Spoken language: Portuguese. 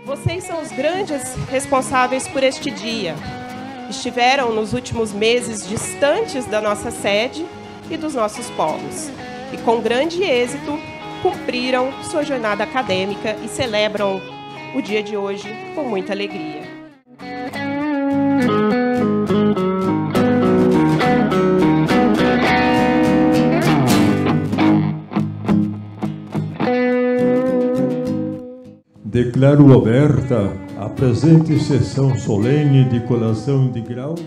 Vocês são os grandes responsáveis por este dia. Estiveram nos últimos meses distantes da nossa sede e dos nossos polos. E com grande êxito, cumpriram sua jornada acadêmica e celebram o dia de hoje com muita alegria. Declaro aberta a presente sessão solene de colação de grau.